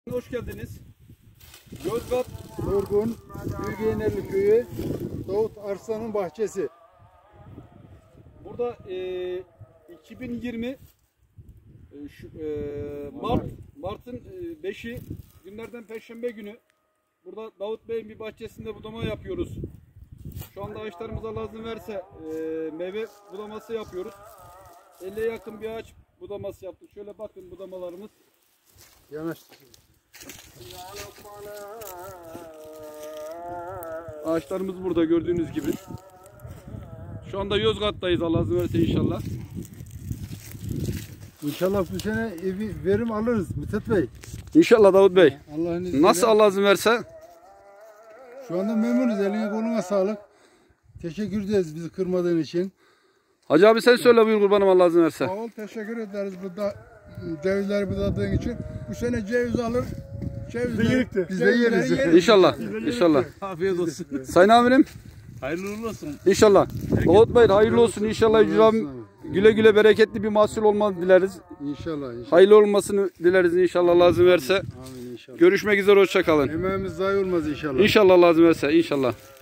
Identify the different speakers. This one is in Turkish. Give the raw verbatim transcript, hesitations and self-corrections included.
Speaker 1: Hoş geldiniz. Yozgat
Speaker 2: Durgun Gülgenerli Köyü Davut Arslan'ın bahçesi.
Speaker 1: Burada e, iki bin yirmi e, şu, e, Mart Mart'ın e, beşi günlerden Perşembe günü burada Davut Bey'in bir bahçesinde budama yapıyoruz. Şu anda ağaçlarımız Allah izin verse e, meyve budaması yapıyoruz. elliye yakın bir ağaç budaması yaptık. Şöyle bakın budamalarımız.
Speaker 2: Yanaştık.
Speaker 1: Ağaçlarımız burada gördüğünüz gibi. Şu anda Yozgat'tayız Allah izin verirse inşallah.
Speaker 2: İnşallah bu sene evi verim alırız Mithat Bey.
Speaker 1: İnşallah Davut Bey.
Speaker 2: Allah'ın izniyle.
Speaker 1: Nasıl Allah izin verse?
Speaker 2: Şu anda memnunuz. Eline koluna sağlık. Teşekkür ederiz bizi kırmadığın için.
Speaker 1: Hacı abi sen söyle buyur kurbanım Allah izin verse.
Speaker 2: Sağ ol, teşekkür ederiz burada cevizleri budadığın için. Bu sene ceviz alır. Cevizleri biz de yeriz.
Speaker 1: İnşallah. İnşallah.
Speaker 3: Afiyet olsun.
Speaker 1: Sayın amirim.
Speaker 3: Hayırlı uğurlu olsun.
Speaker 1: İnşallah. Davut Bey hayırlı olsun. İnşallah Yücel güle güle bereketli bir mahsul olmanı dileriz.
Speaker 2: İnşallah. inşallah.
Speaker 1: Hayırlı olmasını dileriz inşallah Allah izin verse.
Speaker 2: Amin inşallah.
Speaker 1: Görüşmek üzere hoşça kalın.
Speaker 2: Emeğimiz zayi olmaz inşallah.
Speaker 1: İnşallah Allah izin verse inşallah.